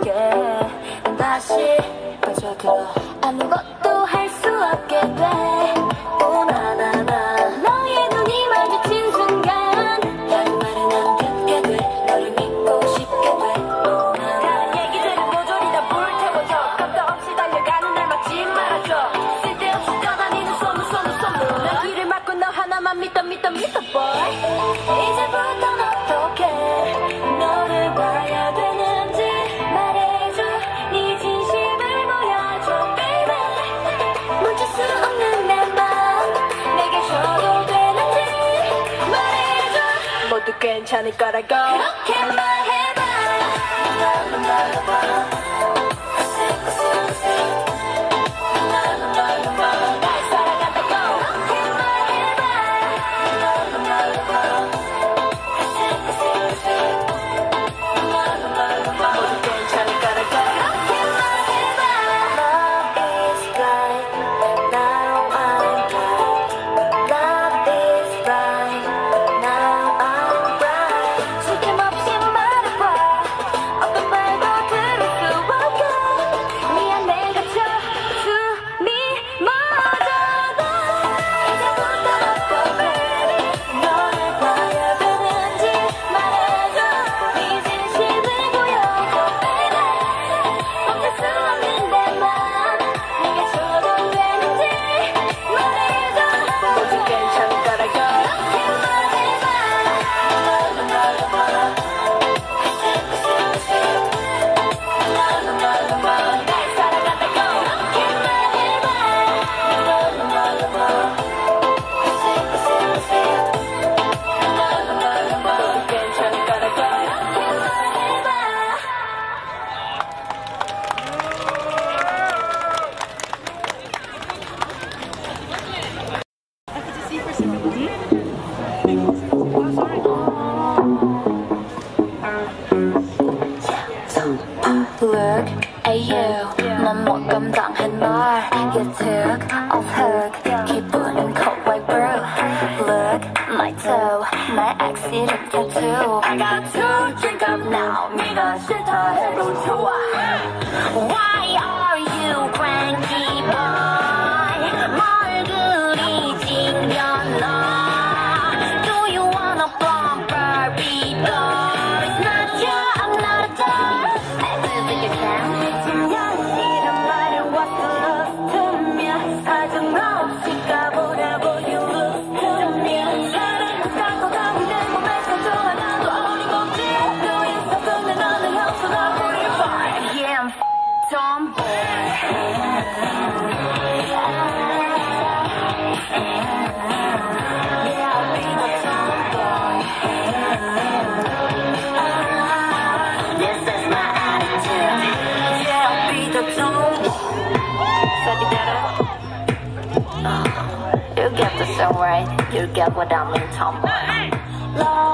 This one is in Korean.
속에 다시 빠져들어 아무것도 할 수 없게 돼. 오 나나나 너의 눈이 마주친 순간 다른 말은 안 듣게 돼. 너를 믿고 싶게 돼. 오 나나 얘기들은 모조리 다 불태워져. 겁도 없이 달려가는 날 막지 말아줘. 쓸데없이 떠다니는 소문 난 길을 막고 너 하나만 믿어 boy. 이제부턴 어떻게 너를 봐야 되는지 말해줘. 네 진심을 보여줘 baby. 멈출 수 없는 내 맘 내게 줘도 되는지 말해줘. 모두 괜찮을 거라고 그렇게 말해봐. Look at you 난 못 감당한 말 You took off hook 기분은 cold like brew Look my toe 날 accident tattoo I got to drink up now 네가 싫다 해도 좋아 Why are you cranky boy 뭘 그리 찡겨놔 Do you wanna bump Barbie doll It's not you I'm not a doll Tomboy. Yeah, I'll be the tomboy. This is my attitude. Yeah, I'll be the tomboy. So you get it? You get the song right. You get what I mean, tomboy.